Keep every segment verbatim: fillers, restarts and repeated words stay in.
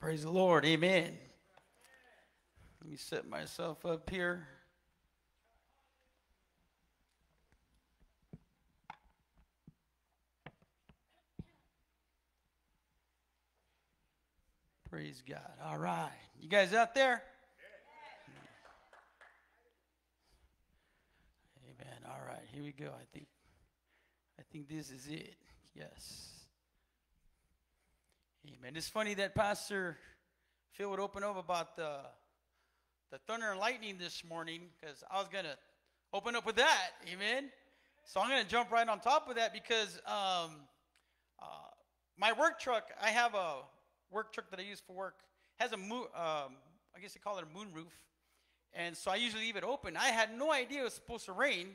Praise the Lord. Amen. Let me set myself up here. Praise God. All right. You guys out there? Amen. All right. Here we go. I think I think this is it. Yes. Amen. It's funny that Pastor Phil would open up about the the thunder and lightning this morning, because I was gonna open up with that. Amen. So I'm gonna jump right on top of that because um, uh, my work truck, I have a work truck that I use for work, has a moon, um, I guess they call it a moon roof, and so I usually leave it open. I had no idea it was supposed to rain,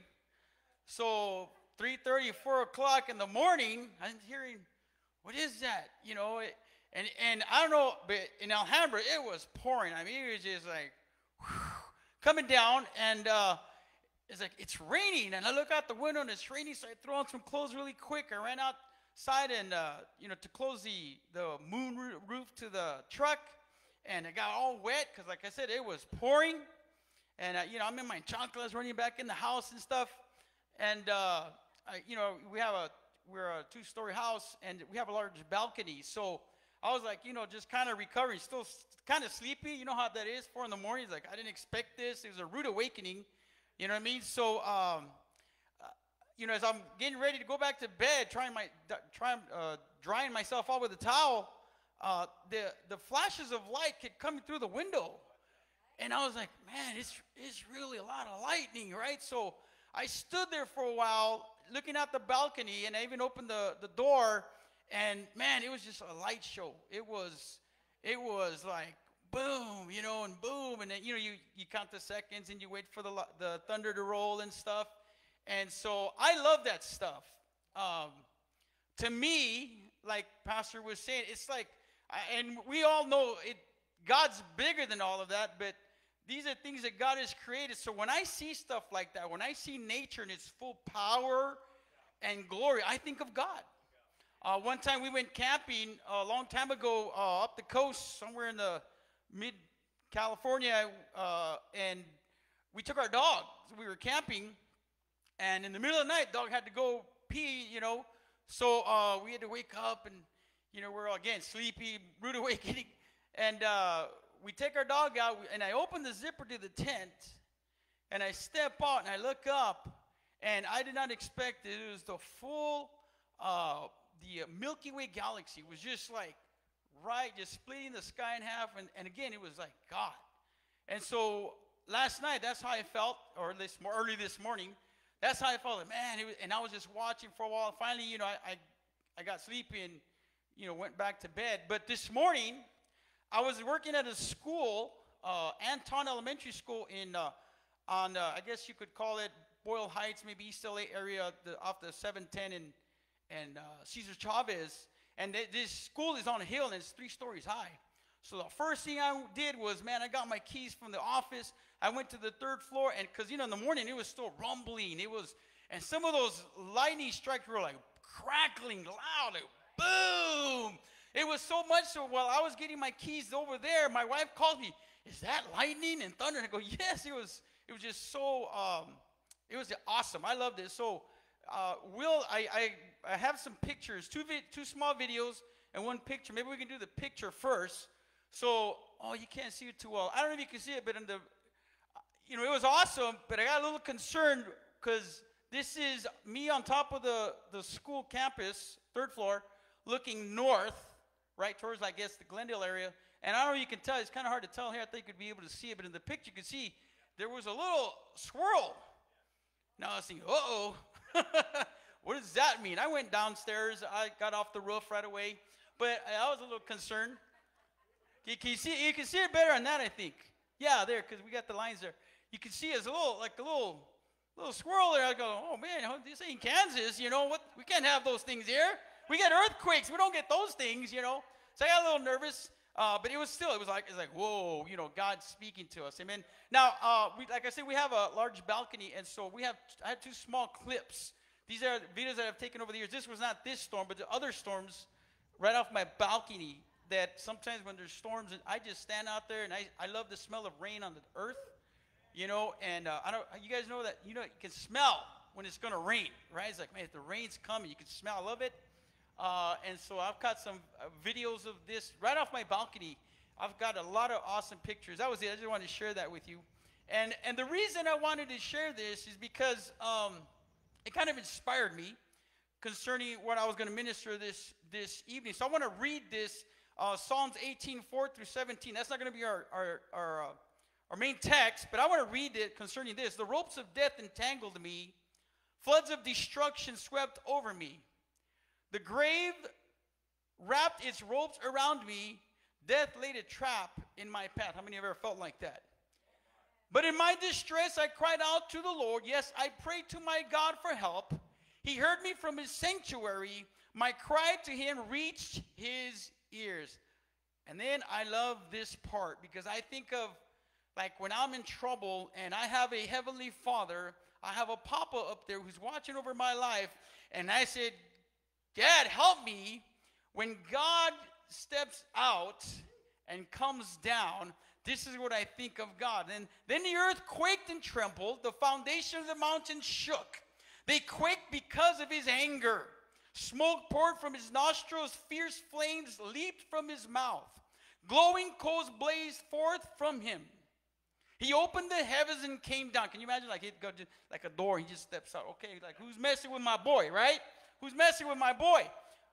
so three thirty, four o'clock in the morning, I'm hearing, what is that? You know, it, and and I don't know, but in Alhambra it was pouring. I mean, it was just like whew, coming down, and uh, it's like it's raining. And I look out the window and it's raining, so I throw on some clothes really quick. I ran outside and uh, you know, to close the the moon roof to the truck, and it got all wet because, like I said, it was pouring. And uh, you know, I'm in my chanclas running back in the house and stuff, and uh, I, you know, we have a we're a two-story house, and we have a large balcony. So I was like, you know, just kind of recovering, still kind of sleepy. You know how that is, four in the morning. It's like, I didn't expect this. It was a rude awakening. You know what I mean? So, um, uh, you know, as I'm getting ready to go back to bed, trying my, trying, uh, drying myself off with a towel, uh, the the flashes of light kept coming through the window, and I was like, man, it's it's really a lot of lightning, right? So I stood there for a while, looking out the balcony, and I even opened the, the door, and man, it was just a light show. It was, it was like boom, you know, and boom, and then, you know, you, you count the seconds, and you wait for the the thunder to roll and stuff, and so I love that stuff. Um, to me, like Pastor was saying, it's like, and we all know it. God's bigger than all of that, but these are things that God has created. So when I see stuff like that, when I see nature in its full power and glory, I think of God. Uh, one time we went camping a long time ago uh, up the coast, somewhere in the mid-California, uh, and we took our dog. So we were camping, and in the middle of the night, dog had to go pee, you know. So uh, we had to wake up, and, you know, we're, again, sleepy, rude awakening, and uh we take our dog out, and I open the zipper to the tent, and I step out, and I look up, and I did not expect it. It was the full, uh, the Milky Way galaxy was just like, right, just splitting the sky in half, and, and again, it was like God. And so last night, that's how I felt, or this early this morning, that's how I felt. Like, man, it was, and I was just watching for a while. Finally, you know, I, I, I got sleepy and, you know, went back to bed. But this morning, I was working at a school, uh, Anton Elementary School in, uh, on, uh, I guess you could call it Boyle Heights, maybe East L A area, the, off the seven ten and, and uh, Cesar Chavez. And th this school is on a hill, and it's three stories high. So the first thing I did was, man, I got my keys from the office. I went to the third floor, and because, you know, in the morning, it was still rumbling. It was, and some of those lightning strikes were like crackling loud, like boom. It was so much so while I was getting my keys over there, my wife called me, is that lightning and thunder? And I go, yes, it was, it was just so, um, it was awesome. I loved it. So, uh, Will, I, I, I have some pictures, two, vi two small videos and one picture. Maybe we can do the picture first. So, oh, you can't see it too well. I don't know if you can see it, but in the, you know, it was awesome, but I got a little concerned because this is me on top of the, the school campus, third floor, looking north, right towards, I guess, the Glendale area. And I don't know if you can tell. It's kind of hard to tell here. I think you could be able to see it. But in the picture, you can see there was a little swirl. Now I was thinking, uh-oh. What does that mean? I went downstairs. I got off the roof right away. But I was a little concerned. Can, can you see? You can see it better on that, I think. Yeah, there, because we got the lines there. You can see it's a little, like a little, little swirl there. I go, oh, man, this ain't Kansas. You know, what? We can't have those things here. We get earthquakes. We don't get those things, you know. So I got a little nervous, uh, but it was still, it was like, it's like, whoa, you know, God's speaking to us. Amen. Now, uh, we, like I said, we have a large balcony, and so we have, I have two small clips. These are videos that I've taken over the years. This was not this storm, but the other storms right off my balcony that sometimes when there's storms, I just stand out there and I, I love the smell of rain on the earth, you know, and uh, I don't, you guys know that, you know, you can smell when it's going to rain, right? It's like, man, if the rain's coming, you can smell, I love it. Uh, and so I've got some uh, videos of this right off my balcony. I've got a lot of awesome pictures. That was it. I just wanted to share that with you. And and the reason I wanted to share this is because um, it kind of inspired me concerning what I was going to minister this this evening. So I want to read this, uh, Psalms eighteen, four through seventeen. That's not going to be our our our, uh, our main text, but I want to read it concerning this. The ropes of death entangled me. Floods of destruction swept over me. The grave wrapped its ropes around me. Death laid a trap in my path. How many have ever felt like that? But in my distress, I cried out to the Lord. Yes, I prayed to my God for help. He heard me from his sanctuary. My cry to him reached his ears. And then I love this part because I think of like when I'm in trouble and I have a heavenly Father, I have a Papa up there who's watching over my life. And I said, Dad, help me. When God steps out and comes down, this is what I think of God. And then the earth quaked and trembled. The foundation of the mountains shook. They quaked because of his anger. Smoke poured from his nostrils. Fierce flames leaped from his mouth. Glowing coals blazed forth from him. He opened the heavens and came down. Can you imagine like he'd go to, like a door. He just steps out. Okay, like who's messing with my boy, right? Who's messing with my boy?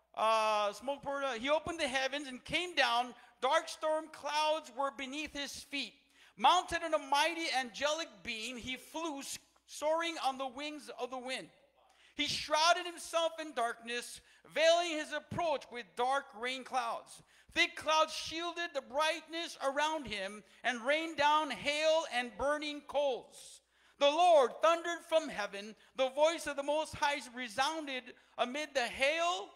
Uh, smoke poured. Uh, he opened the heavens and came down. Dark storm clouds were beneath his feet. Mounted on a mighty angelic being, he flew, soaring on the wings of the wind. He shrouded himself in darkness, veiling his approach with dark rain clouds. Thick clouds shielded the brightness around him and rained down hail and burning coals. The Lord thundered from heaven. The voice of the Most High resounded amid the hail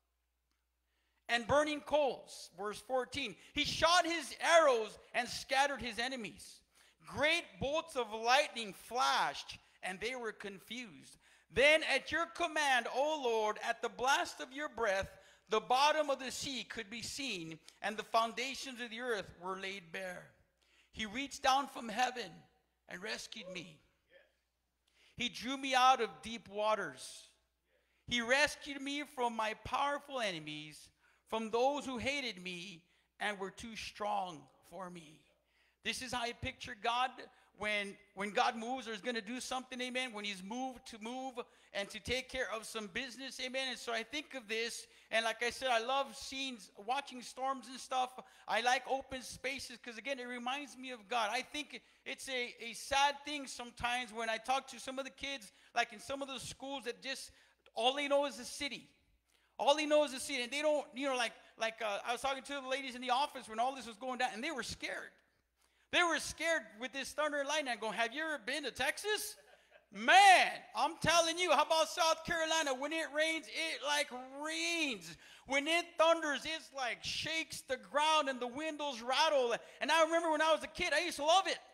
and burning coals. Verse fourteen. He shot his arrows and scattered his enemies. Great bolts of lightning flashed, and they were confused. Then at your command, O Lord, at the blast of your breath, the bottom of the sea could be seen, and the foundations of the earth were laid bare. He reached down from heaven and rescued me. He drew me out of deep waters. He rescued me from my powerful enemies, from those who hated me and were too strong for me. This is how I picture God when, when God moves or is going to do something, amen, when he's moved to move and to take care of some business, amen. And so I think of this, and like I said, I love seeing, watching storms and stuff. I like open spaces because, again, it reminds me of God. I think it's a, a sad thing sometimes when I talk to some of the kids, like in some of the schools that just, all they know is the city. All he knows is see, and they don't, you know, like, like uh, I was talking to the ladies in the office when all this was going down, and they were scared. They were scared with this thunder and lightning. I'm going, have you ever been to Texas? Man, I'm telling you, how about South Carolina? When it rains, it like rains. When it thunders, it's like shakes the ground and the windows rattle. And I remember when I was a kid, I used to love it.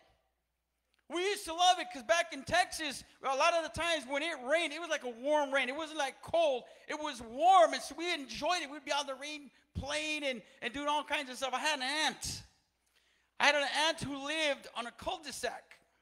We used to love it because back in Texas, a lot of the times when it rained, it was like a warm rain. It wasn't like cold. It was warm, and so we enjoyed it. We'd be out in the rain playing and, and doing all kinds of stuff. I had an aunt. I had an aunt who lived on a cul-de-sac.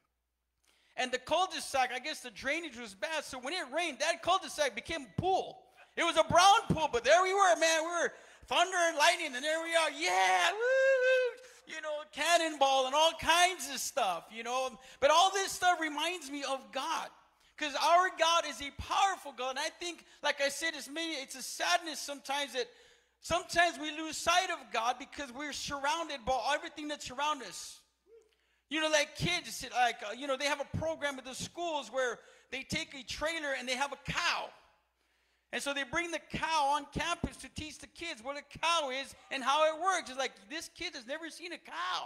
And the cul-de-sac, I guess the drainage was bad, so when it rained, that cul-de-sac became a pool. It was a brown pool, but there we were, man. We were thunder and lightning, and there we are. Yeah, woo! You know, cannonball and all kinds of stuff, you know. But all this stuff reminds me of God. Because our God is a powerful God. And I think, like I said, it's, maybe, it's a sadness sometimes that sometimes we lose sight of God because we're surrounded by everything that's around us. You know, like kids, like, uh, you know, they have a program at the schools where they take a trailer and they have a cow. And so they bring the cow on campus to teach the kids what a cow is and how it works. It's like, this kid has never seen a cow.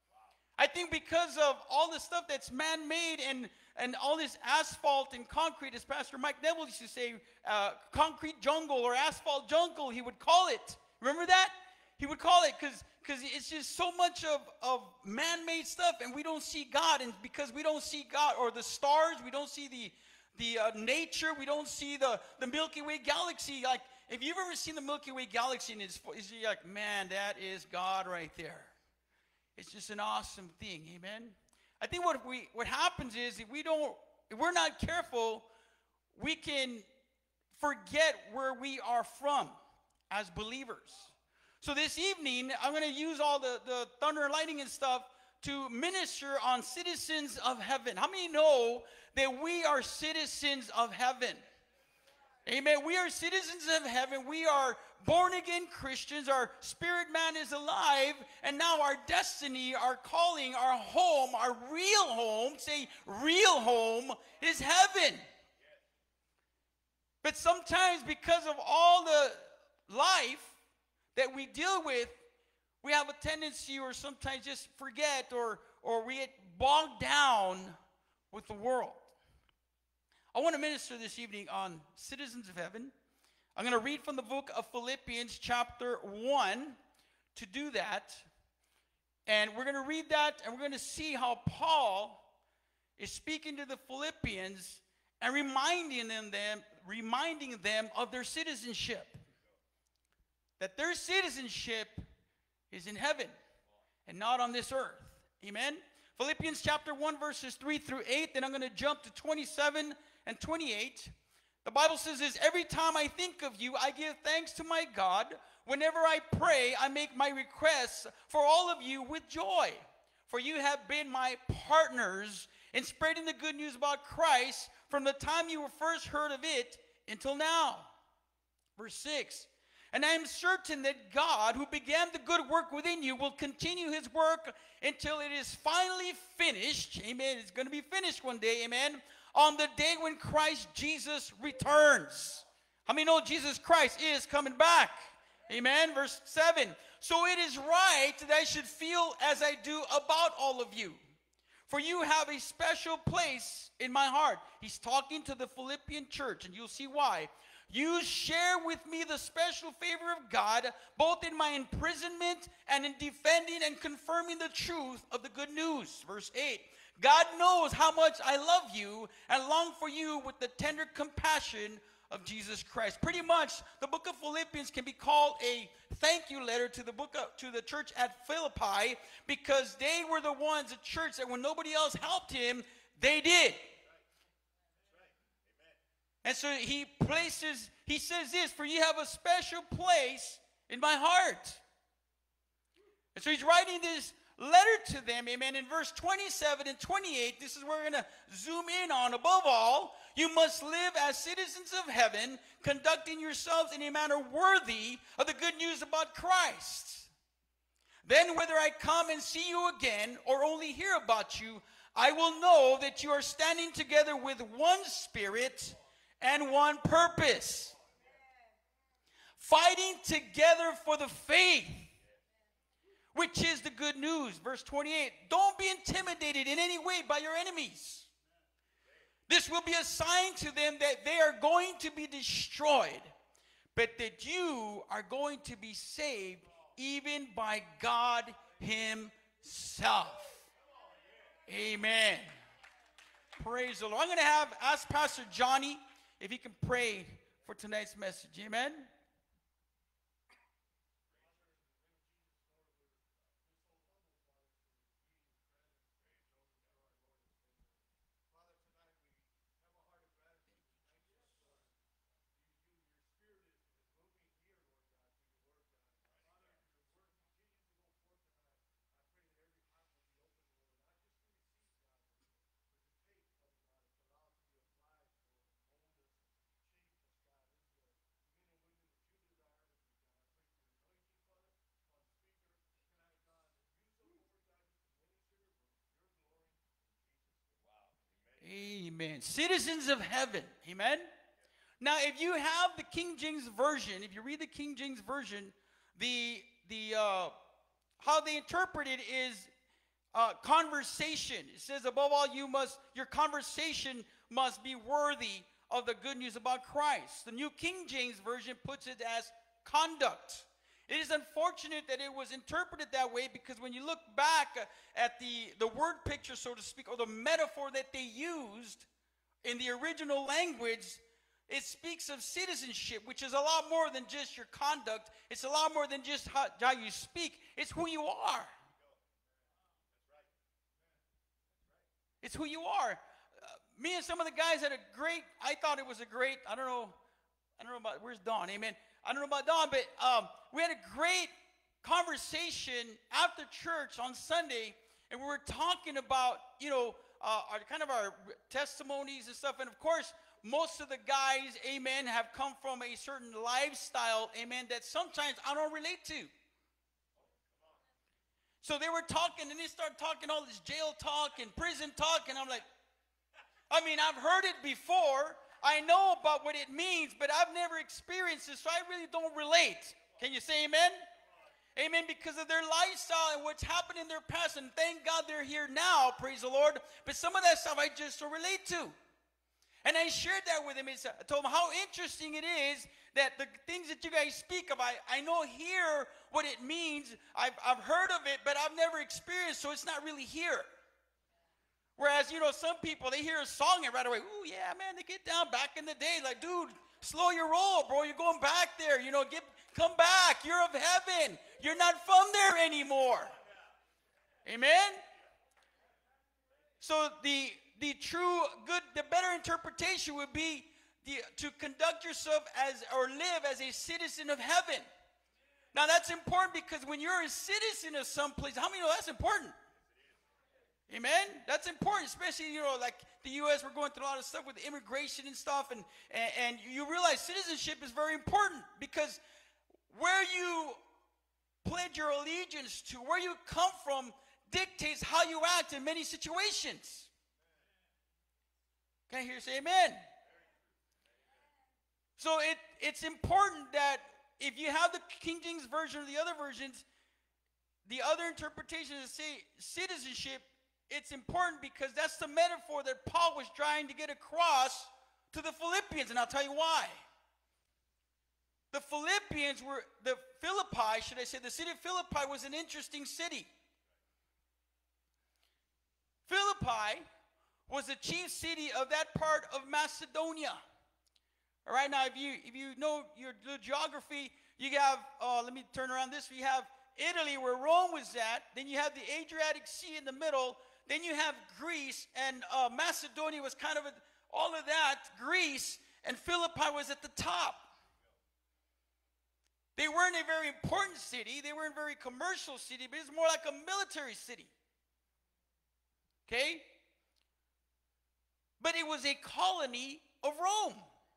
I think because of all the stuff that's man-made and, and all this asphalt and concrete, as Pastor Mike Neville used to say, uh, concrete jungle or asphalt jungle, he would call it. Remember that? He would call it because because it's just so much of, of man-made stuff, and we don't see God. And because we don't see God, or the stars, we don't see the, the uh, nature, we don't see the, the Milky Way galaxy. Like, if you've ever seen the Milky Way galaxy and it's, it's you're like, man, that is God right there. It's just an awesome thing, amen? I think what we what happens is if we don't, if we're not careful, we can forget where we are from as believers. So this evening, I'm going to use all the, the thunder and lightning and stuff to minister on citizens of heaven. How many know that we are citizens of heaven? Amen. We are citizens of heaven. We are born-again Christians. Our spirit man is alive. And now our destiny, our calling, our home, our real home, say real home, is heaven. But sometimes because of all the life that we deal with, we have a tendency or sometimes just forget or, or we get bogged down with the world. I want to minister this evening on citizens of heaven. I'm going to read from the book of Philippians chapter one to do that. And we're going to read that and we're going to see how Paul is speaking to the Philippians and reminding them, them, reminding them of their citizenship. That their citizenship is in heaven and not on this earth. Amen? Philippians chapter one verses three through eight. Then I'm going to jump to twenty-seven and twenty-eight. The Bible says this, every time I think of you, I give thanks to my God. Whenever I pray, I make my requests for all of you with joy. For you have been my partners in spreading the good news about Christ from the time you were first heard of it until now. Verse six. And I am certain that God, who began the good work within you, will continue his work until it is finally finished. Amen. It's going to be finished one day. Amen. On the day when Christ Jesus returns. How many know Jesus Christ is coming back? Amen. Verse seven. So it is right that I should feel as I do about all of you. For you have a special place in my heart. He's talking to the Philippian church, and you'll see why. You share with me the special favor of God, both in my imprisonment and in defending and confirming the truth of the good news. Verse eight. God knows how much I love you and long for you with the tender compassion of Jesus Christ. Pretty much, the book of Philippians can be called a thank you letter to the book of, to the church at Philippi, because they were the ones, the church, that when nobody else helped him, they did. And so he places, he says this, for you have a special place in my heart. And so he's writing this letter to them, amen. In verse twenty-seven and twenty-eight, this is where we're going to zoom in on. Above all, you must live as citizens of heaven, conducting yourselves in a manner worthy of the good news about Christ. Then whether I come and see you again or only hear about you, I will know that you are standing together with one spirit and one purpose, fighting together for the faith, which is the good news. Verse twenty-eight, don't be intimidated in any way by your enemies. This will be a sign to them that they are going to be destroyed, but that you are going to be saved even by God himself. Amen. Praise the Lord. I'm going to have, ask Pastor Johnny if he can pray for tonight's message. Amen. Amen. Citizens of heaven. Amen. Now, if you have the King James Version, if you read the King James Version, the the uh, how they interpret it is uh, conversation. It says, above all, you must your conversation must be worthy of the good news about Christ. The New King James Version puts it as conduct. It is unfortunate that it was interpreted that way, because when you look back at the, the word picture, so to speak, or the metaphor that they used in the original language, it speaks of citizenship, which is a lot more than just your conduct. It's a lot more than just how, how you speak. It's who you are. It's who you are. Uh, me and some of the guys had a great, I thought it was a great, I don't know, I don't know about, where's Don? Amen. I don't know about Don, but um, we had a great conversation after church on Sunday, and we were talking about, you know, uh, our kind of our testimonies and stuff. And of course, most of the guys, amen, have come from a certain lifestyle, amen, that sometimes I don't relate to. So they were talking, and they started talking all this jail talk and prison talk, and I'm like, I mean, I've heard it before. I know about what it means, but I've never experienced it, so I really don't relate. Can you say amen? Amen, because of their lifestyle and what's happened in their past, and thank God they're here now, praise the Lord. But some of that stuff I just don't relate to. And I shared that with him. I told him how interesting it is that the things that you guys speak of, I, I know here what it means. I've, I've heard of it, but I've never experienced, so it's not really here. Whereas, you know, some people, they hear a song and right away, ooh, yeah, man, they get down back in the day. Like, dude, slow your roll, bro. You're going back there. You know, get, come back. You're of heaven. You're not from there anymore. Amen? So the... The true, good, the better interpretation would be the, to conduct yourself as, or live as a citizen of heaven. Now that's important because when you're a citizen of some place, how many know that's important? Amen? That's important, especially, you know, like the U S, we're going through a lot of stuff with immigration and stuff, and, and, and you realize citizenship is very important because where you pledge your allegiance to, where you come from, dictates how you act in many situations. Can I hear you say amen? So it, it's important that if you have the King James Version or the other versions, the other interpretation is say citizenship, it's important because that's the metaphor that Paul was trying to get across to the Philippians, and I'll tell you why. The Philippians were, the Philippi, should I say, the city of Philippi was an interesting city. Philippi was the chief city of that part of Macedonia. All right, now if you if you know your geography, you have, uh, let me turn around this, you have Italy where Rome was at, then you have the Adriatic Sea in the middle, then you have Greece, and uh, Macedonia was kind of a, all of that, Greece, and Philippi was at the top. They weren't a very important city, they weren't a very commercial city, but it's more like a military city. Okay? But it was a colony of Rome.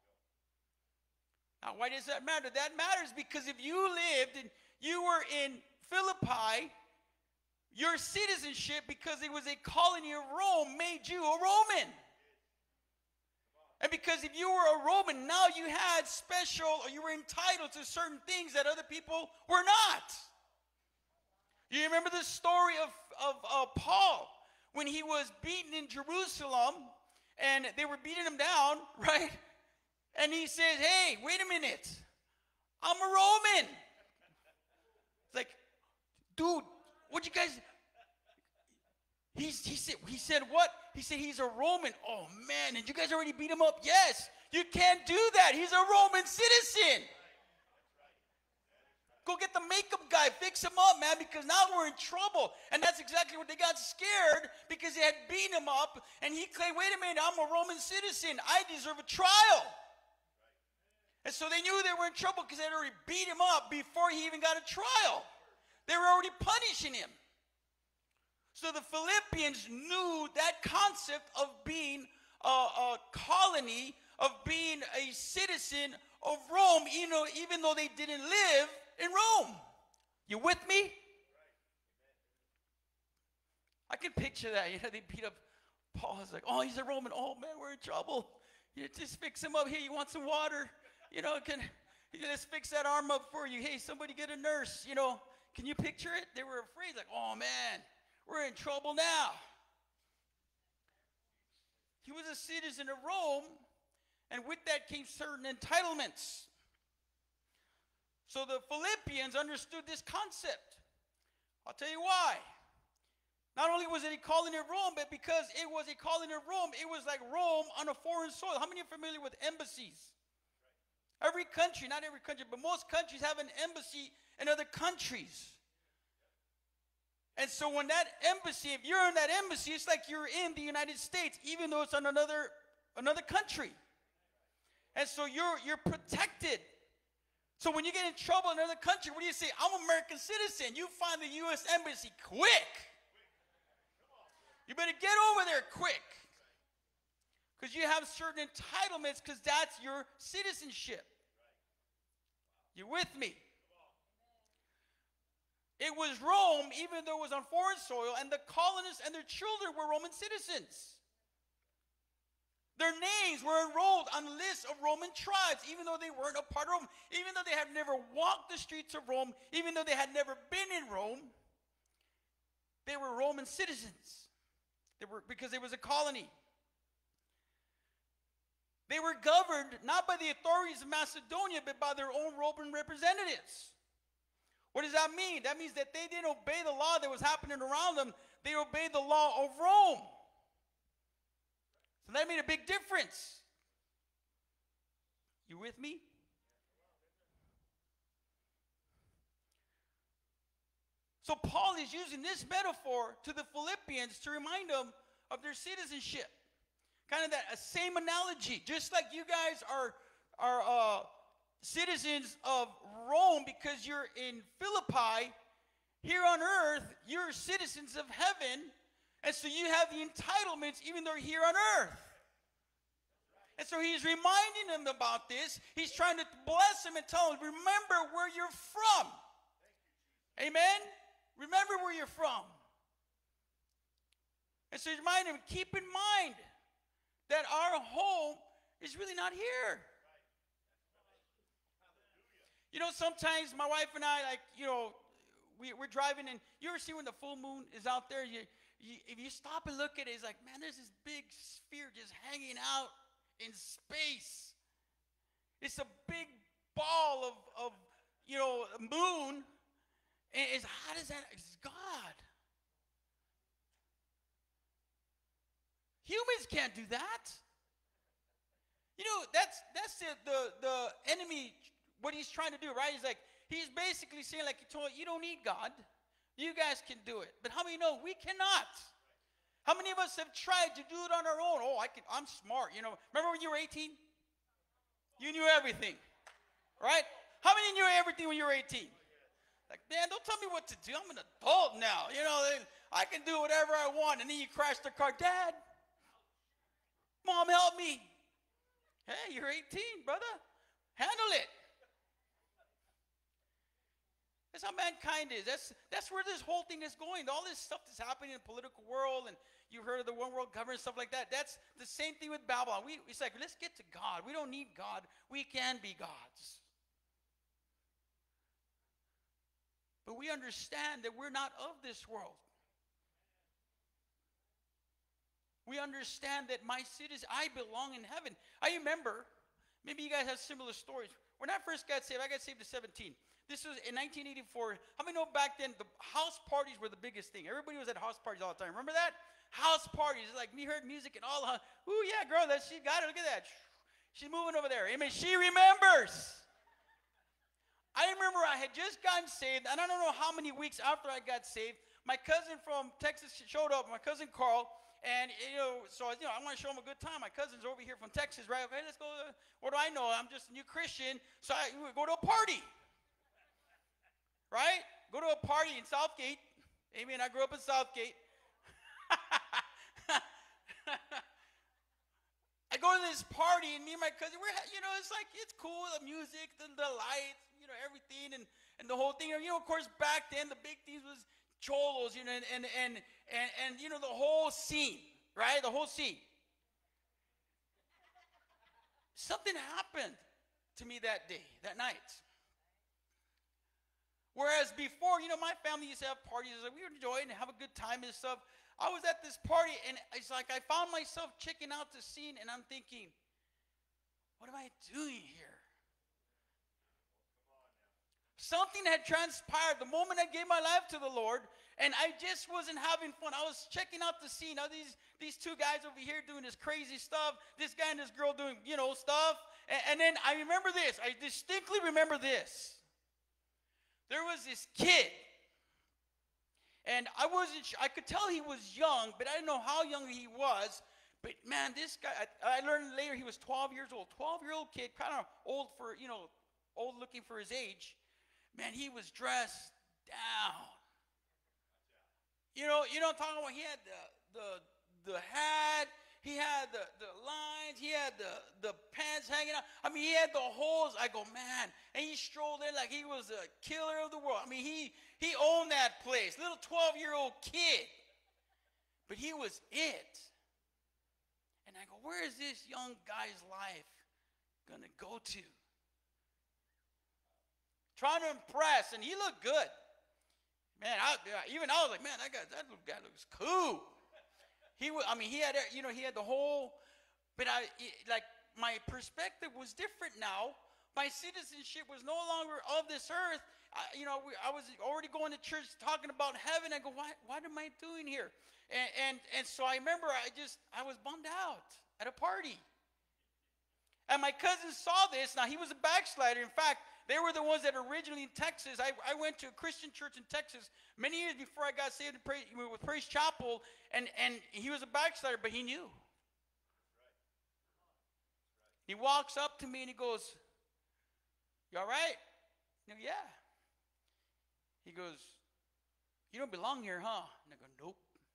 Now, why does that matter? That matters because if you lived and you were in Philippi, your citizenship, because it was a colony of Rome, made you a Roman. And because if you were a Roman, now you had special, or you were entitled to certain things that other people were not. You remember the story of, of uh, Paul when he was beaten in Jerusalem, and they were beating him down, right? And he says, hey, wait a minute. I'm a Roman. It's like, dude, what you guys... He's, he, said, he said what? He said he's a Roman. Oh, man, and you guys already beat him up? Yes. You can't do that. He's a Roman citizen. Go get the makeup guy. Fix him up, man, because now we're in trouble. And that's exactly what they got scared because they had beaten him up. And he claimed, wait a minute, I'm a Roman citizen. I deserve a trial. And so they knew they were in trouble because they had already beat him up before he even got a trial. They were already punishing him. So the Philippians knew that concept of being a, a colony, of being a citizen of Rome, you know, even though they didn't live in Rome. You with me? I can picture that. You know, they beat up Paul. It's like, oh, he's a Roman. Oh, man, we're in trouble. You just fix him up. Here, you want some water? You know, can let's fix that arm up for you. Hey, somebody get a nurse. You know, can you picture it? They were afraid, like, oh, man, we're in trouble now. He was a citizen of Rome, and with that came certain entitlements. So the Philippians understood this concept. I'll tell you why. Not only was it a colony of Rome, but because it was a colony of Rome, it was like Rome on a foreign soil. How many are familiar with embassies? Every country, not every country, but most countries have an embassy in other countries. And so when that embassy, if you're in that embassy, it's like you're in the United States, even though it's on another, another country. And so you're, you're protected. So when you get in trouble in another country, what do you say? I'm an American citizen. You find the U S Embassy quick. You better get over there quick. Because you have certain entitlements because that's your citizenship. You with me? It was Rome, even though it was on foreign soil, and the colonists and their children were Roman citizens. Their names were enrolled on the list of Roman tribes, even though they weren't a part of Rome, even though they had never walked the streets of Rome, even though they had never been in Rome. They were Roman citizens. They were, because it was a colony. They were governed not by the authorities of Macedonia, but by their own Roman representatives. What does that mean? That means that they didn't obey the law that was happening around them. They obeyed the law of Rome. So that made a big difference. You with me? So Paul is using this metaphor to the Philippians to remind them of their citizenship. Kind of that uh, same analogy. Just like you guys are, are uh, citizens of Rome because you're in Philippi, here on earth, you're citizens of heaven, and so you have the entitlements even though you're here on earth. And so he's reminding them about this. He's trying to bless them and tell them, remember where you're from. Amen? Remember where you're from. And so he's reminding them, keep in mind that our home is really not here. You know, sometimes my wife and I, like, you know, we, we're driving, and you ever see when the full moon is out there, you, you, if you stop and look at it, it's like, man, there's this big sphere just hanging out in space. It's a big ball of, of you know, moon, and it's, how does that, it's God. Humans can't do that. You know, that's that's the, the, the enemy, what he's trying to do, right? He's like, he's basically saying, like he told you, you don't need God. You guys can do it. But how many know we cannot? How many of us have tried to do it on our own? Oh, I can, I'm smart. You know, remember when you were eighteen? You knew everything, right? How many knew everything when you were eighteen? Like, man, don't tell me what to do. I'm an adult now. You know, I can do whatever I want. And then you crash the car. Dad, Mom, help me. Hey, you're eighteen, brother. Handle it. That's how mankind is. That's, that's where this whole thing is going. All this stuff that's happening in the political world, and you heard of the one world government, stuff like that. That's the same thing with Babylon. We, it's like, let's get to God. We don't need God. We can be gods. But we understand that we're not of this world. We understand that my city, I belong in heaven. I remember, maybe you guys have similar stories. When I first got saved, I got saved at seventeen. This was in nineteen eighty-four. How many know back then the house parties were the biggest thing? Everybody was at house parties all the time. Remember that? House parties. It's like we heard music and all. Ooh, yeah, girl, that she got it. Look at that. She's moving over there. Amen. She remembers. I remember I had just gotten saved, and I don't know how many weeks after I got saved, my cousin from Texas showed up, my cousin Carl, and, you know, so, you know, I want to show him a good time. My cousin's over here from Texas, right? Okay, let's go. Uh, what do I know? I'm just a new Christian, so I we go to a party, right? Go to a party in Southgate. Amen. I grew up in Southgate. I go to this party, and me and my cousin, we're, you know, it's like, it's cool, the music, the, the lights, you know, everything, and, and the whole thing. You know, of course, back then, the big thing was cholos, you know, and, and, and, and, and, you know, the whole scene, right? The whole scene. Something happened to me that day, that night. Whereas before, you know, my family used to have parties, like we would enjoy it and have a good time and stuff. I was at this party, and it's like I found myself checking out the scene, and I'm thinking, what am I doing here? Something had transpired the moment I gave my life to the Lord, and I just wasn't having fun. I was checking out the scene. Now these, these two guys over here doing this crazy stuff, this guy and this girl doing, you know, stuff, And, and then I remember this. I distinctly remember this. There was this kid. And I wasn't sure. I could tell he was young, but I didn't know how young he was. But man, this guy, I, I learned later he was twelve years old. twelve-year-old kid, kind of old for, you know, old looking for his age. Man, he was dressed down. You know, you know what I'm talking about? He had the the the hat, he had the, the lines, he had the, the pants hanging out. I mean, he had the holes. I go, man. And he strolled in like he was a killer of the world. I mean, he he owned that place. Little twelve-year-old kid. But he was it. And I go, where is this young guy's life going to go to? Trying to impress, and he looked good. Man, I, even I was like, man, that guy, that little guy looks cool. He, I mean, he had, you know, he had the whole, but I, like, my perspective was different now. My citizenship was no longer of this earth. I, you know, we, I was already going to church talking about heaven. I go, what, what am I doing here? And, and, and so I remember I just, I was bummed out at a party. And my cousin saw this. Now, he was a backslider. In fact, they were the ones that originally in Texas. I, I went to a Christian church in Texas many years before I got saved Praise, with Praise Chapel, and, and he was a backslider, but he knew. He walks up to me and he goes, "You all right?" I go, "Yeah." He goes, "You don't belong here, huh?" And I go, "Nope."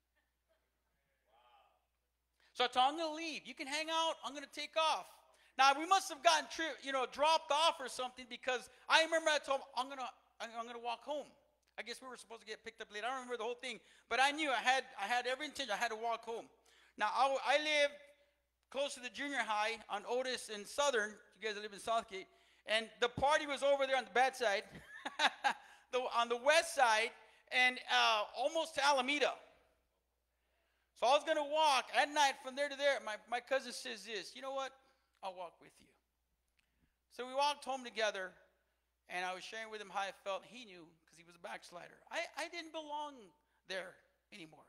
So I told him, "I'm going to leave. You can hang out. I'm going to take off." Now, we must have gotten, tri- you know, dropped off or something, because I remember I told him, I'm going to I'm going to walk home. I guess we were supposed to get picked up late. I don't remember the whole thing, but I knew I had I had every intention. I had to walk home. Now, I, I live close to the junior high on Otis and Southern. You guys live in Southgate. And the party was over there on the bad side, the, on the west side, and uh, almost to Alameda. So I was going to walk at night from there to there. My, my cousin says this, "You know what? I'll walk with you." So we walked home together, and I was sharing with him how I felt. He knew, because he was a backslider. I, I didn't belong there anymore.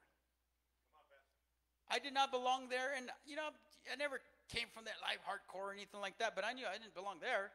I did not belong there, and, you know, I never came from that life hardcore or anything like that, but I knew I didn't belong there.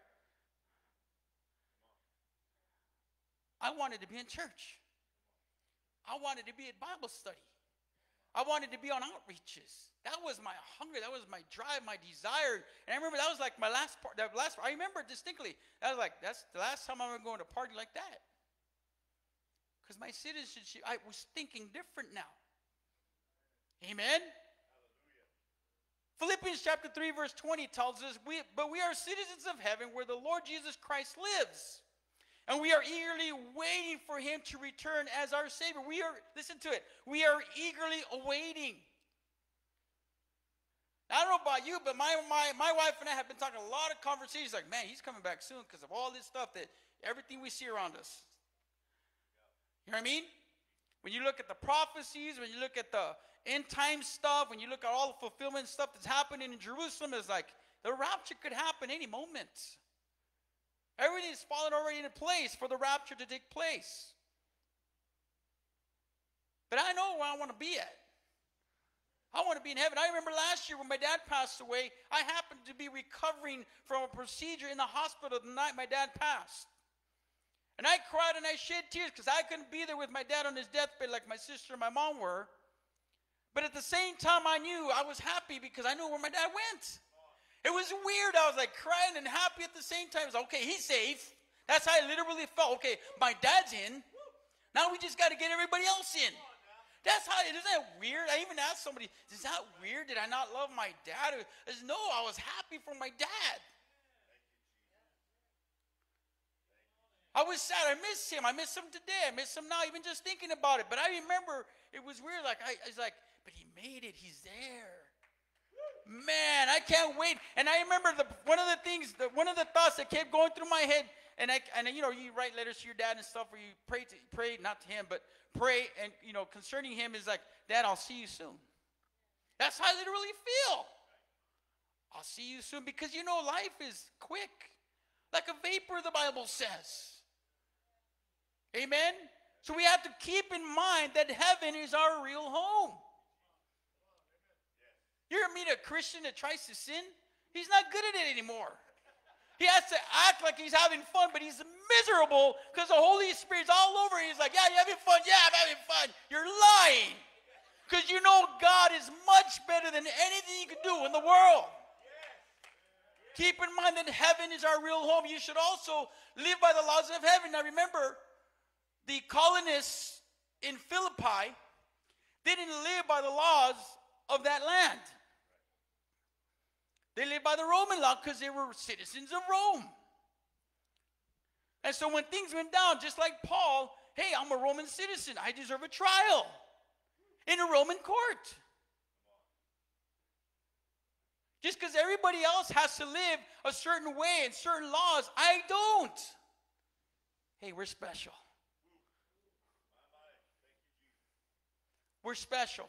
I wanted to be in church. I wanted to be at Bible study. I wanted to be on outreaches. That was my hunger. That was my drive, my desire. And I remember that was like my last part. That last, I remember distinctly. That was like, that's the last time I'm going to a party like that. Because my citizenship, I was thinking different now. Amen? Hallelujah. Philippians chapter three, verse twenty tells us, we, but we are citizens of heaven where the Lord Jesus Christ lives. And we are eagerly waiting for him to return as our Savior. We are, listen to it, we are eagerly awaiting. I don't know about you, but my, my, my wife and I have been talking a lot of conversations like, man, he's coming back soon because of all this stuff, that everything we see around us. You know what I mean? When you look at the prophecies, when you look at the end time stuff, when you look at all the fulfillment stuff that's happening in Jerusalem, it's like the rapture could happen any moment. Everything is falling already into place for the rapture to take place. But I know where I want to be at. I want to be in heaven. I remember last year when my dad passed away, I happened to be recovering from a procedure in the hospital the night my dad passed. And I cried and I shed tears because I couldn't be there with my dad on his deathbed like my sister and my mom were. But at the same time, I knew I was happy because I knew where my dad went. It was weird. I was like crying and happy at the same time. It was like, okay, he's safe. That's how I literally felt. Okay, my dad's in. Now we just got to get everybody else in. That's how, isn't that weird? I even asked somebody, is that weird? Did I not love my dad? I said, no, I was happy for my dad. I was sad. I miss him. I miss him today. I miss him now, even just thinking about it. But I remember it was weird. Like I, I was like, but he made it. He's there. Man, I can't wait. And I remember the one of the things, the, one of the thoughts that kept going through my head, and I, and you know, you write letters to your dad and stuff, where you pray to pray not to him, but pray, and you know, concerning him is like, Dad, I'll see you soon. That's how I literally feel. I'll see you soon, because you know, life is quick, like a vapor, the Bible says. Amen. So we have to keep in mind that heaven is our real home. You ever meet a Christian that tries to sin? He's not good at it anymore. He has to act like he's having fun, but he's miserable because the Holy Spirit's all over. He's like, yeah, you having fun? Yeah, I'm having fun. You're lying. Because you know God is much better than anything you can do in the world. Keep in mind that heaven is our real home. You should also live by the laws of heaven. Now remember, the colonists in Philippi didn't live by the laws of that land. They lived by the Roman law because they were citizens of Rome. And so when things went down, just like Paul, hey, I'm a Roman citizen. I deserve a trial in a Roman court. Just because everybody else has to live a certain way and certain laws, I don't. Hey, we're special. We're special.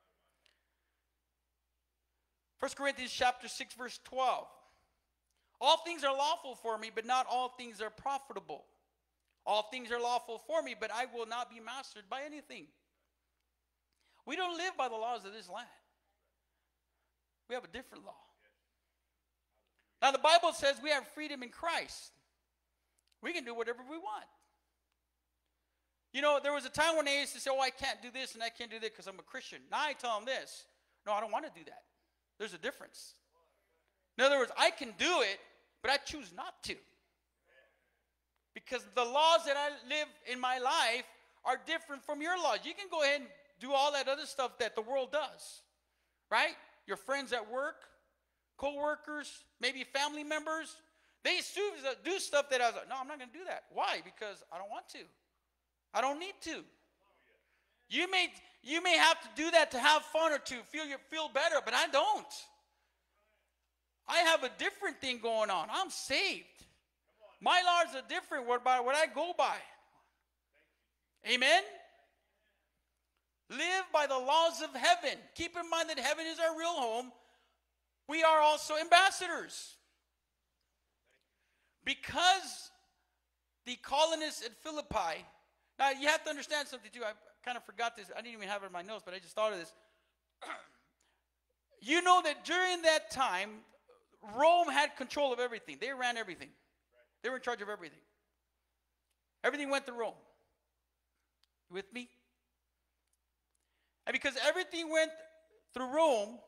First Corinthians chapter six, verse twelve. All things are lawful for me, but not all things are profitable. All things are lawful for me, but I will not be mastered by anything. We don't live by the laws of this land. We have a different law. Now the Bible says we have freedom in Christ. We can do whatever we want. You know, there was a time when they used to say, oh, I can't do this and I can't do that because I'm a Christian. Now I tell them this. No, I don't want to do that. There's a difference. In other words, I can do it, but I choose not to. Because the laws that I live in my life are different from your laws. You can go ahead and do all that other stuff that the world does. Right? Your friends at work, co-workers, maybe family members. They do stuff that I was like, no, I'm not going to do that. Why? Because I don't want to. I don't need to. You may, you may have to do that to have fun or to feel, feel better, but I don't. I have a different thing going on. I'm saved. My laws are different by what I go by. Amen? Live by the laws of heaven. Keep in mind that heaven is our real home. We are also ambassadors. Because the colonists at Philippi, now you have to understand something too. I kind of forgot this. I didn't even have it in my notes, but I just thought of this. You know that during that time, Rome had control of everything. They ran everything. They were in charge of everything. Everything went to Rome. You with me? And because everything went through Rome,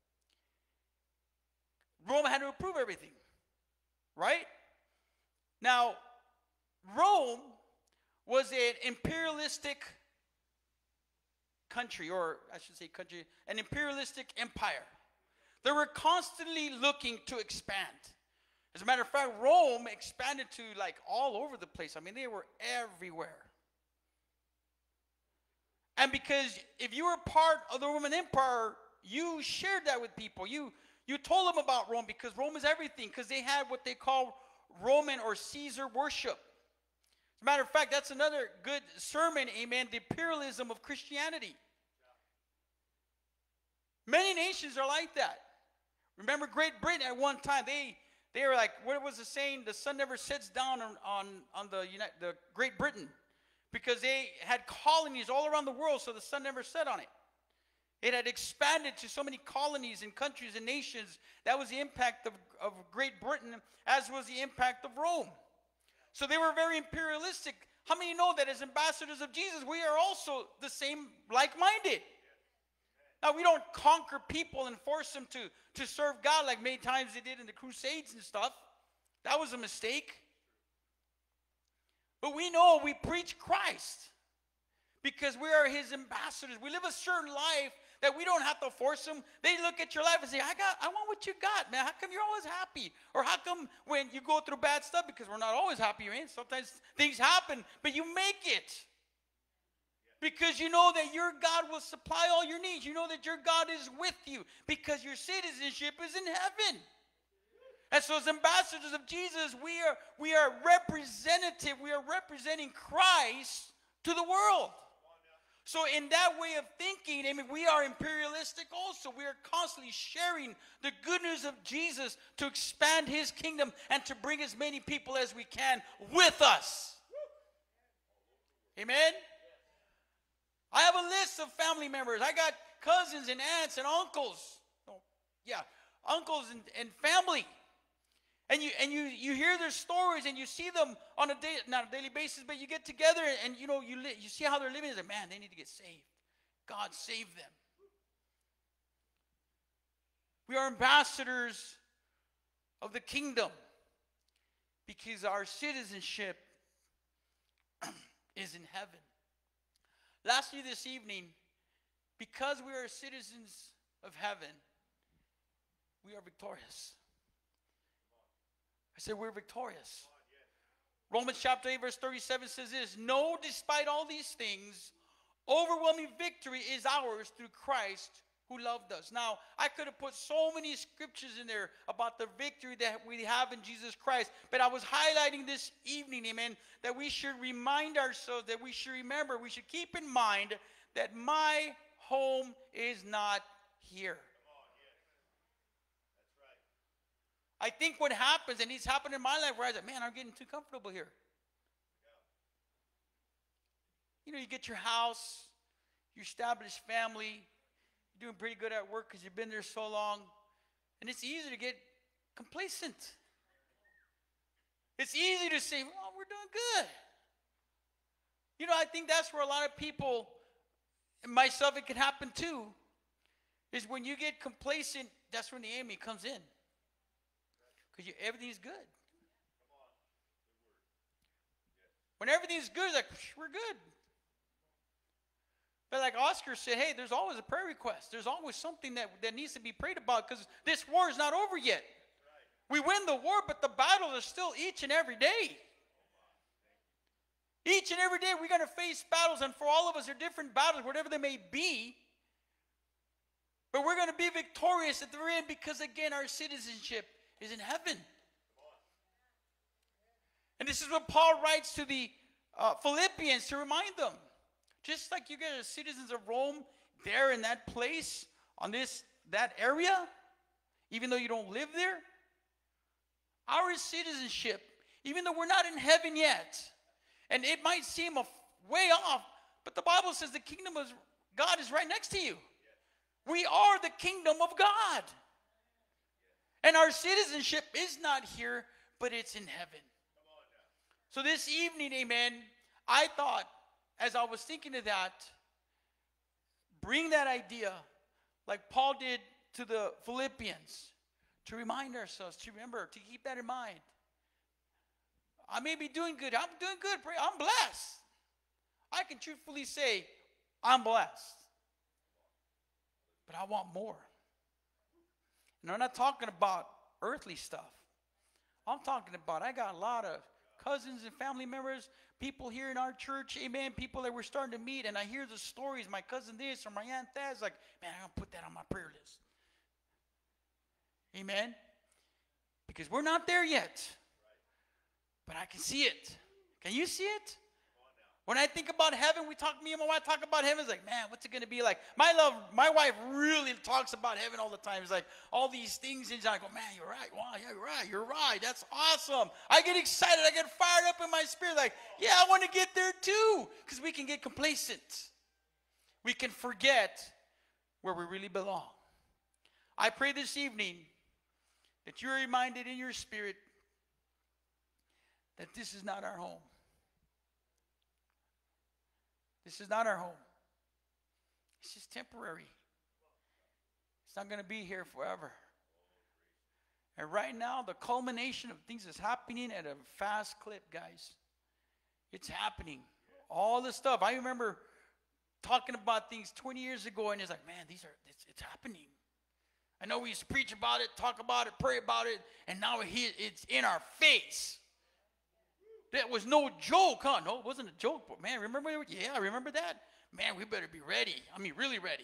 Rome had to approve everything. Right? Now, Rome was an imperialistic country, or I should say country, an imperialistic empire. They were constantly looking to expand. As a matter of fact, Rome expanded to like all over the place. I mean, they were everywhere. And because if you were part of the Roman Empire, you shared that with people. You, you told them about Rome because Rome is everything, because they had what they call Roman or Caesar worship. As a matter of fact, that's another good sermon, amen, the imperialism of Christianity. Many nations are like that. Remember Great Britain at one time, they they were like, what was the saying? The sun never sets down on, on, on the, United, the Great Britain, because they had colonies all around the world, so the sun never set on it. It had expanded to so many colonies and countries and nations. That was the impact of, of Great Britain, as was the impact of Rome. So they were very imperialistic. How many know that as ambassadors of Jesus, we are also the same, like-minded? Now, we don't conquer people and force them to, to serve God like many times they did in the Crusades and stuff. That was a mistake. But we know we preach Christ because we are his ambassadors. We live a certain life that we don't have to force them. They look at your life and say, I got, I want what you got, man. How come you're always happy? Or how come when you go through bad stuff, because we're not always happy, right? Sometimes things happen, but you make it. Because you know that your God will supply all your needs. You know that your God is with you because your citizenship is in heaven. And so as ambassadors of Jesus, we are, we are representative. We are representing Christ to the world. So in that way of thinking, I mean, we are imperialistic also. We are constantly sharing the good news of Jesus to expand his kingdom and to bring as many people as we can with us. Amen? I have a list of family members. I got cousins and aunts and uncles. Oh, yeah, uncles and, and family. And you and you you hear their stories and you see them on a day, not a daily basis, but you get together and, you know, you li- you see how they're living. It's like, man, they need to get saved. God save them. We are ambassadors of the kingdom because our citizenship is in heaven. Lastly, this evening, because we are citizens of heaven, we are victorious. I said we're victorious. Romans chapter eight verse thirty-seven says this, no, despite all these things, overwhelming victory is ours through Christ who loved us. Now, I could have put so many scriptures in there about the victory that we have in Jesus Christ, but I was highlighting this evening, amen, that we should remind ourselves, that we should remember, we should keep in mind that my home is not here. I think what happens, and it's happened in my life, where I was like, man, I'm getting too comfortable here. You know, you get your house, you establish family, you're doing pretty good at work because you've been there so long, and it's easy to get complacent. It's easy to say, well, we're doing good. You know, I think that's where a lot of people, and myself, it can happen too, is when you get complacent, that's when the enemy comes in. Because everything's good. When everything's good, it's like, we're good. But like Oscar said, hey, there's always a prayer request. There's always something that, that needs to be prayed about because this war is not over yet. We win the war, but the battle is still each and every day. Each and every day we're going to face battles, and for all of us, they're different battles, whatever they may be. But we're going to be victorious at the end because, again, our citizenship is in heaven. And this is what Paul writes to the uh, Philippians to remind them. Just like you guys are citizens of Rome there in that place, on this that area, even though you don't live there, our citizenship, even though we're not in heaven yet, and it might seem a way off, but the Bible says the kingdom of God is right next to you. We are the kingdom of God. And our citizenship is not here, but it's in heaven. So this evening, amen, I thought, as I was thinking of that, bring that idea like Paul did to the Philippians, to remind ourselves, to remember, to keep that in mind. I may be doing good. I'm doing good. I'm blessed. I can truthfully say, I'm blessed. But I want more. And I'm not talking about earthly stuff. I'm talking about, I got a lot of cousins and family members, people here in our church, amen, people that we're starting to meet, and I hear the stories, my cousin this or my aunt that, like, man, I'm going to put that on my prayer list. Amen? Because we're not there yet. But I can see it. Can you see it? When I think about heaven, we talk, me and my wife talk about heaven. It's like, man, what's it going to be like? My love, my wife really talks about heaven all the time. It's like all these things, and I go, man, you're right. Wow, yeah, you're right. You're right. That's awesome. I get excited. I get fired up in my spirit. Like, yeah, I want to get there too. Because we can get complacent. We can forget where we really belong. I pray this evening that you're reminded in your spirit that this is not our home. This is not our home. It's just temporary. It's not going to be here forever. And right now, the culmination of things is happening at a fast clip, guys. It's happening. All this stuff. I remember talking about things twenty years ago, and it's like, man, these are it's, it's happening. I know we used to preach about it, talk about it, pray about it, and now it's in our face. That was no joke, huh? No, it wasn't a joke, but man, remember? Yeah, I remember that. Man, we better be ready. I mean, really ready.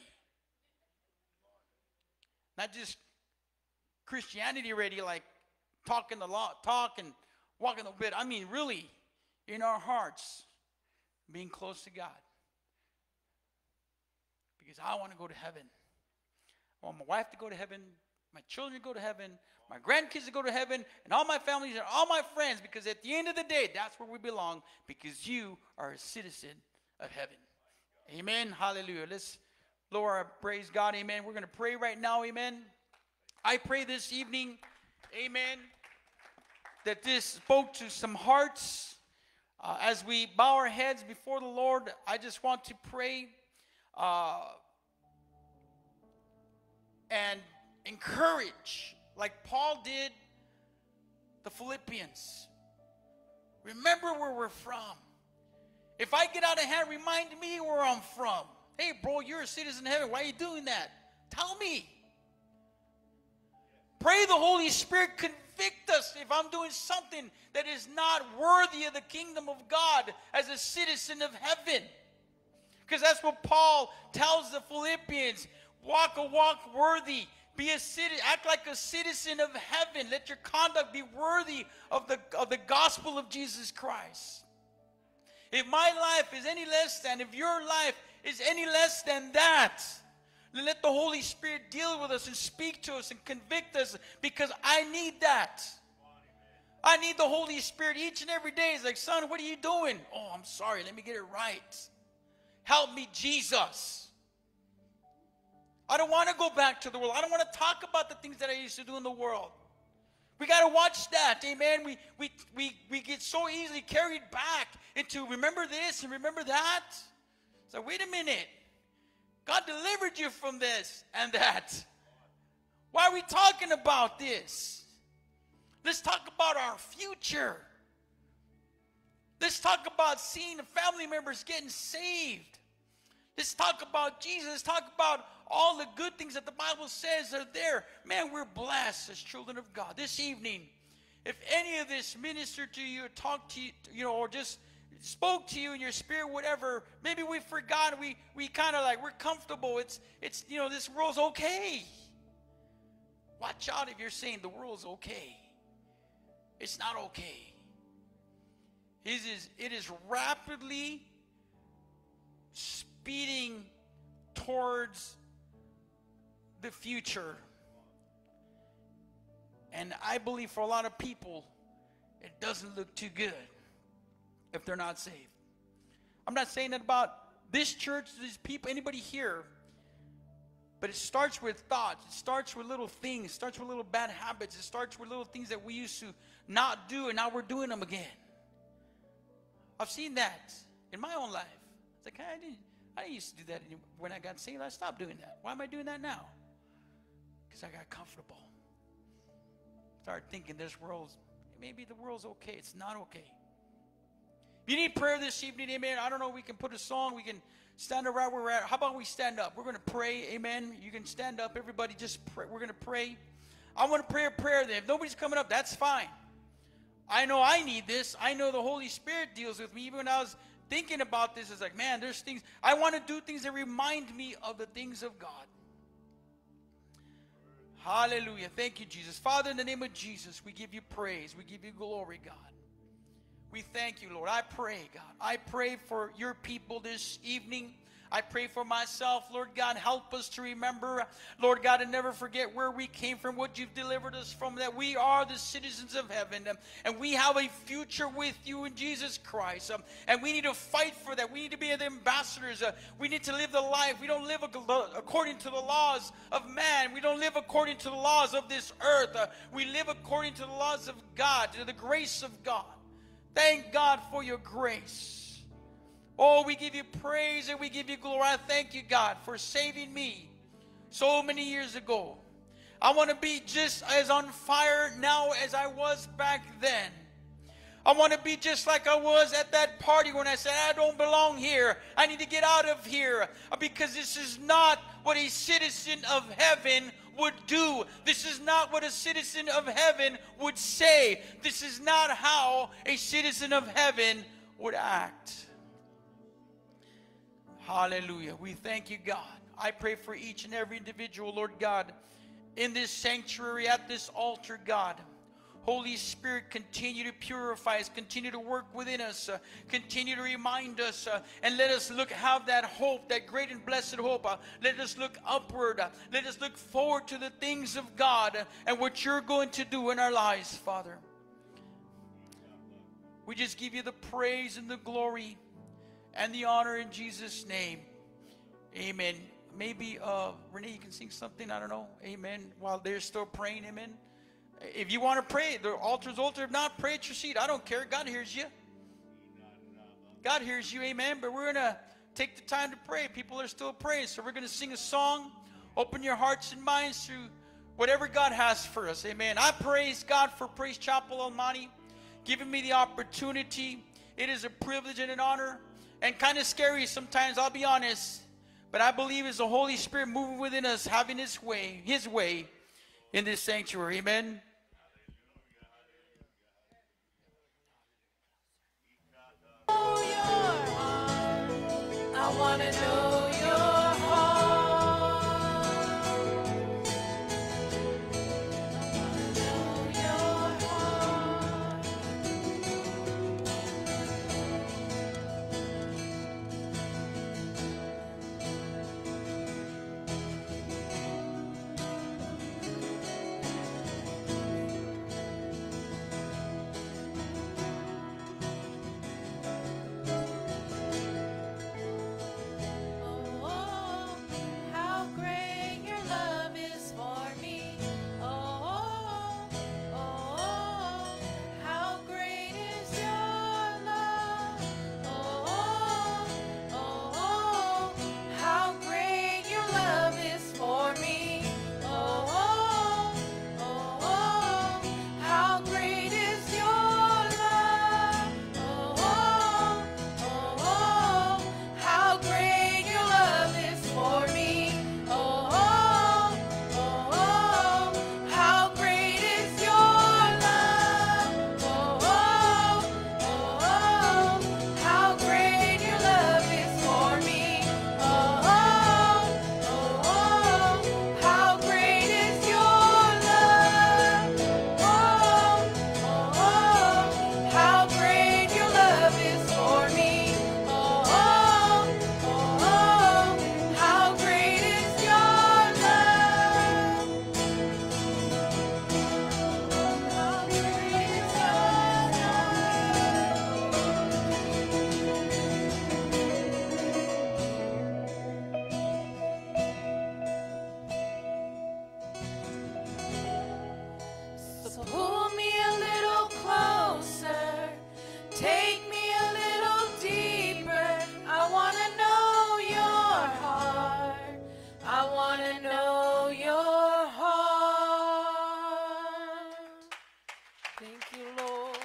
Not just Christianity ready, like talking the law, talk and walking the bit. I mean, really, in our hearts, being close to God. Because I want to go to heaven. I want my wife to go to heaven, my children to go to heaven, my grandkids to go to heaven, and all my families and all my friends, because at the end of the day, that's where we belong, because you are a citizen of heaven. Amen. Hallelujah. Let's lower our praise God. Amen. We're going to pray right now. Amen. I pray this evening, amen, that this spoke to some hearts. Uh, as we bow our heads before the Lord, I just want to pray uh, and encourage, like Paul did the Philippians. Remember where we're from. If I get out of hand, remind me where I'm from. Hey, bro, you're a citizen of heaven. Why are you doing that? Tell me. Pray the Holy Spirit convict us if I'm doing something that is not worthy of the kingdom of God as a citizen of heaven. Because that's what Paul tells the Philippians. Walk a walk worthy. Be a citizen. Act like a citizen of heaven. Let your conduct be worthy of the, of the gospel of Jesus Christ. If my life is any less than, if your life is any less than that, then let the Holy Spirit deal with us and speak to us and convict us, because I need that. I need the Holy Spirit each and every day. It's like, son, what are you doing? Oh, I'm sorry. Let me get it right. Help me, Jesus. I don't want to go back to the world. I don't want to talk about the things that I used to do in the world. We got to watch that, amen. We, we, we, we get so easily carried back into remember this and remember that. So wait a minute. God delivered you from this and that. Why are we talking about this? Let's talk about our future. Let's talk about seeing the family members getting saved. Let's talk about Jesus. Let's talk about all the good things that the Bible says are there. Man, we're blessed as children of God. This evening, if any of this ministered to you or talked to you, you know, or just spoke to you in your spirit, whatever, maybe we forgot, we we kind of like, we're comfortable. It's, it's you know, this world's okay. Watch out if you're saying the world's okay. It's not okay. It is, it is rapidly speeding towards the future. And I believe for a lot of people, it doesn't look too good if they're not saved. I'm not saying that about this church, these people, anybody here, but it starts with thoughts. It starts with little things. It starts with little bad habits. It starts with little things that we used to not do, and now we're doing them again. I've seen that in my own life. It's like, I didn't, I didn't used to do that when I got saved. I stopped doing that. Why am I doing that now? Because I got comfortable. Started thinking this world's, maybe the world's okay. It's not okay. If you need prayer this evening, amen, I don't know, we can put a song, we can stand up right where we're at. How about we stand up? We're going to pray, amen. You can stand up, everybody, just pray. We're going to pray. I want to pray a prayer there. If nobody's coming up, that's fine. I know I need this. I know the Holy Spirit deals with me. Even when I was thinking about this, it's like, man, there's things, I want to do things that remind me of the things of God. Hallelujah. Thank you, Jesus. Father, in the name of Jesus, we give you praise. We give you glory, God. We thank you, Lord. I pray, God. I pray for your people this evening. I pray for myself, Lord God. Help us to remember, Lord God, and never forget where we came from, what you've delivered us from, that we are the citizens of heaven, um, and we have a future with you in Jesus Christ. Um, and we need to fight for that. We need to be the ambassadors. Uh, we need to live the life. We don't live according to the laws of man. We don't live according to the laws of this earth. Uh, we live according to the laws of God, to the grace of God. Thank God for your grace. Oh, we give you praise and we give you glory. I thank you, God, for saving me so many years ago. I want to be just as on fire now as I was back then. I want to be just like I was at that party when I said, I don't belong here. I need to get out of here, because this is not what a citizen of heaven would do. This is not what a citizen of heaven would say. This is not how a citizen of heaven would act. Hallelujah. We thank you, God. I pray for each and every individual, Lord God, in this sanctuary, at this altar, God. Holy Spirit, continue to purify us, continue to work within us, uh, continue to remind us, uh, and let us look, have that hope, that great and blessed hope. Uh, let us look upward. Uh, let us look forward to the things of God uh, and what you're going to do in our lives, Father. We just give you the praise and the glory and the honor in Jesus' name. Amen. Maybe, uh, Renee, you can sing something, I don't know. Amen. While they're still praying, amen. If you want to pray, the altar's altar. If not, pray at your seat. I don't care. God hears you. God hears you, amen. But we're going to take the time to pray. People are still praying, so we're going to sing a song. Open your hearts and minds through whatever God has for us, amen. I praise God for Praise Chapel Almonte, giving me the opportunity. It is a privilege and an honor, and kind of scary sometimes, I'll be honest. But I believe it's the Holy Spirit moving within us, having His way, His way in this sanctuary, amen. I want to know your heart. Know your heart. Oh, how great your love is for me. Oh, oh, how great is your love. Oh, oh, how great your love is for me. Oh, oh, how great is your love. Oh, oh, how great your love is for me. Oh, oh, how great is your love. Oh, oh, how great your love is for me. Oh, oh, how great is your love. Oh, oh, how great your love is for me. Oh, oh, how great is your love. How great is So pull me a little closer, take me a little deeper. I want to know your heart. I want to know your heart. Thank you, Lord.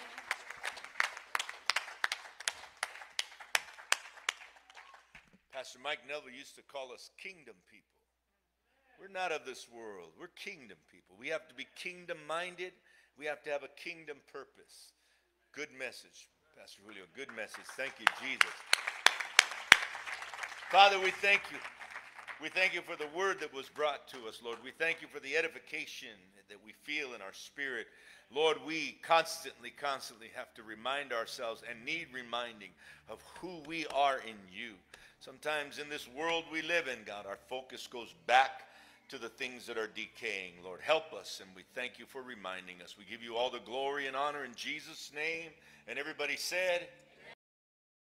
Pastor Mike Neville used to call us kingdom people. We're not of this world. We're kingdom people. We have to be kingdom-minded. We have to have a kingdom purpose. Good message, Pastor Julio. Good message. Thank you, Jesus. Father, we thank you. We thank you for the word that was brought to us, Lord. We thank you for the edification that we feel in our spirit. Lord, we constantly, constantly have to remind ourselves and need reminding of who we are in you. Sometimes in this world we live in, God, our focus goes back to the things that are decaying. Lord, help us, and we thank you for reminding us. We give you all the glory and honor in Jesus' name. And everybody said,